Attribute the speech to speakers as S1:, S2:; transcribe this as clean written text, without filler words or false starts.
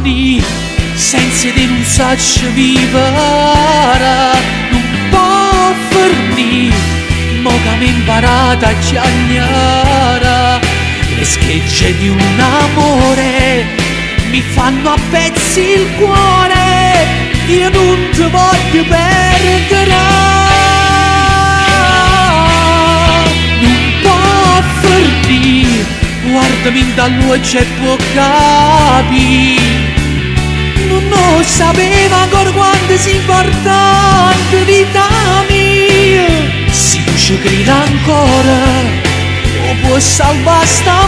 S1: fermi, senza di non saccio vivere, non può fermi, mo che mi imparata a chiagnare, le schegge di un amore mi fanno a pezzi il cuore, io non ti voglio perdere, non può fermi, guardami dall'occhio e può capire. Non sapeva ancora quanto sia importante vita mia. Se tu ci credi ancora, o può salvare sta